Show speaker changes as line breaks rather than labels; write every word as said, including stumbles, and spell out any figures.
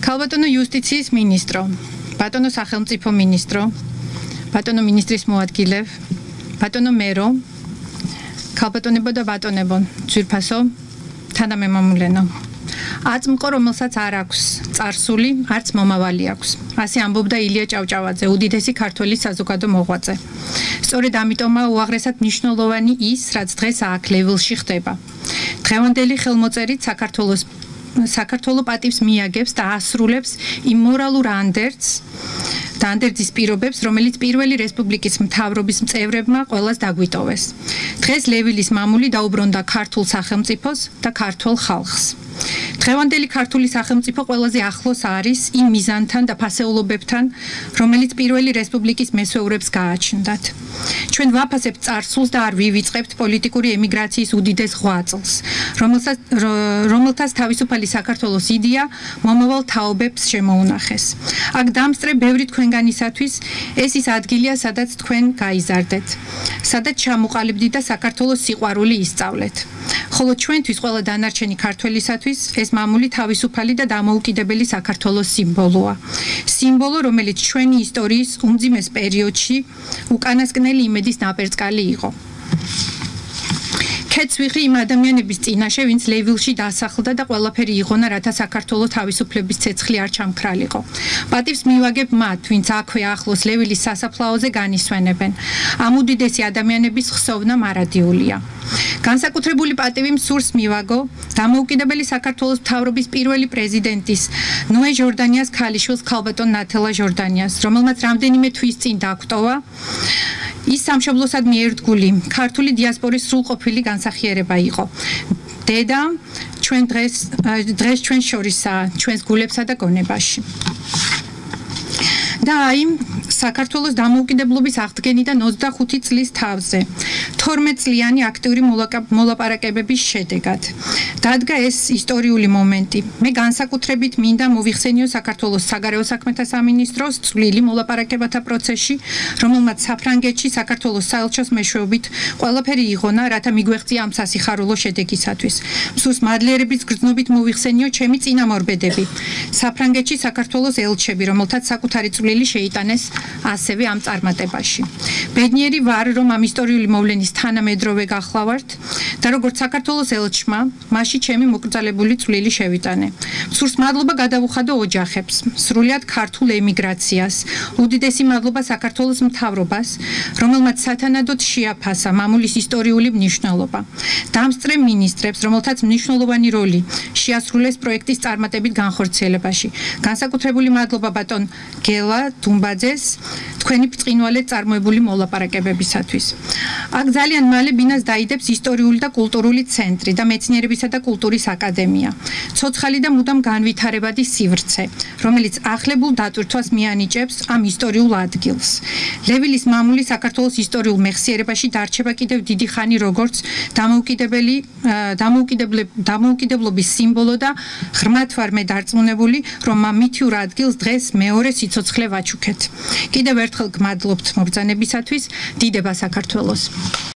ქალბატონო იუსტიციის მინისტრო, ბატონო სახელმწიფო მინისტრო, ბატონო მინისტრის მოადგილე, ბატონო მერო, ქალბატონებო და ბატონებო, ძვირფასო, თანამემამულენო. აწმყო, რომელსაც არ აქვს წარსული, არც მომავალი აქვს. ასე ამბობდა ილია ჭავჭავაძე, უდიდესი ქართველი საზოგადო მოღვაწე. სწორედ ამიტომაა უაღრესად მნიშვნელოვანი ის, რაც დღეს აქ ლევილში ხდება. დღევანდელი ხელმოწერით საქართველოს საქართველო პატივს მიაგებს და ასრულებს იმ მორალურ ანდერძს და ანდერძის პირობებს, რომელიც პირველი რესპუბლიკის მთავრობის წევრებმა ყველას დაგვიტოვეს. დღეს ლევილის მამული დაუბრუნდა ქართულ სახელმწიფოს და ქართულ ხალხს. დღევანდელი ქართული სახელმწიფო ყველაზე ახლოს არის იმ მიზანთან და ფასეულობებთან, რომელიც პირველი რესპუბლიკის მესვეურებს გააჩნდათ. ჩვენ ვაფასებთ წარსულს და არ ვივიწყებთ პოლიტიკური ემიგრაციის უდიდეს ღვაწლს, რომელსაც რომელთაც თავისუფალი საქართველოს იდეა მომავალ თაობებს შემოუნახეს. აქ დამსწრე ბევრი თქვენგანისათვის ეს ის ადგილია, სადაც თქვენ გაიზარდეთ, სადაც ჩამოყალიბდით და საქართველოს სიყვარული ისწავლეთ. ხოლო ჩვენთვის ყველა დანარჩენი ქართველისათვის ეს მამული თავისუფალი და დამოუკიდებელი საქართველოს სიმბოლოა. სიმბოლო, რომელიც ჩვენი ისტორიის უმძიმეს პერიოდში უკანასკნელი იმედის ნაპერწკალი იყო. ქეთს ვიღრი იმ ადამიანების წინაშე, ვინც ლევილში დასახლდა და ყველაფერი იღონა, რათა საქართველო თავისუფლების ცეცხლი არ ჩამქრალიყო. პატივს მივაგებ მათ, ვინც აქვე ახლოს ლევილის სასაფლაოზე განისვენებენ. ამ უდიდესი ადამიანების ხსოვნა მარადიულია. განსაკუთრებული პატივი მსურს მივაგო დამოუკიდებელი საქართველოს მთავრობის პირველი პრეზიდენტის ნოე ჟორდანიას ქალიშვილს ქალბატონ ნათელა ჟორდანიას, რომელმაც რამდენიმე თვის წინ დაგვტოვა ის სამშობლოსად მიერთგული ქართული დიასპორის სრულყოფილი განსახიერება იყო. დედა ჩვენ დღეს დღეს ჩვენ შორისაა, ჩვენს გულებსა და გონებაში. და აი საქართველოს დამოუკიდებლობის აღდგენიდან ოცდახუთი წლის თავზე თორმეტ წლიანი აქტიური მოლაპარაკებების შედეგად დადგა ეს ისტორიული მომენტი. მე განსაკუთრებით მინდა მოვიხსენიო საქართველოს საგარეო საქმეთა სამინისტროს წვლილი მოლაპარაკებათა პროცესში, რომელმაც საფრანგეთში საქართველოს საელჩოს მეშვეობით ყველაფერი იღონა, რათა მიგვეღწია ამ სასიხარულო შედეგისათვის. მსურს მადლიერების გრძნობით მოვიხსენიო ჩემი წინამორბედები, საფრანგეთში საქართველოს ელჩები, რომელთაც საკუთარი წვლილი შეიტანეს ასევე ამ წარმატებაში. ბედნიერი ვარ, რომ ამ ისტორიული მოვლენის თანამედროვე გახლავართ და როგორც საქართველოს ელჩმა, მასში ჩემი მოკრძალებული წვლილი შევიტანე. მსურს მადლობა გადავუხადო ოჯახებს, სრულიად ქართულ ემიგრაციას, უდიდესი მადლობა საქართველოს მთავრობას, რომელმაც სათანადოდ შეაფასა მამულის ისტორიული მნიშვნელობა. დამსწრე მინისტრებს, რომელთაც მნიშვნელოვანი როლი შეასრულეს პროექტის წარმატებით განხორციელებაში. განსაკუთრებული მადლობა ბატონ გელა დუმბაძეს თქვენი ბრწყინვალედ წარმოებული მოლაპარაკებებისათვის. აქ ძალიან მალე ბინას დაიდებს ისტორიული და კულტურული ცენტრი და მეცნიერებისა და კულტურის აკადემია. ცოცხალი და მუდამ განვითარებადი სივრცე, რომელიც ახლებულ დატვირთვას მიანიჭებს ამ ისტორიულ ადგილს. ლევილის მამული საქართველოს ისტორიულ მეხსიერებაში დარჩება კიდევ დიდი ხანი როგორც დამოუკიდებელი დამოუკიდებლობის სიმბოლო და ღრმად ვარ მე დარწმუნებული, რომ ამ მითიურ ადგილს დღეს მეორე სიცოცხლე ვაჩუქეთ. კიდევ ერთხელ გმადლობთ მობრძანებისათვის, დიდება საქართველოს.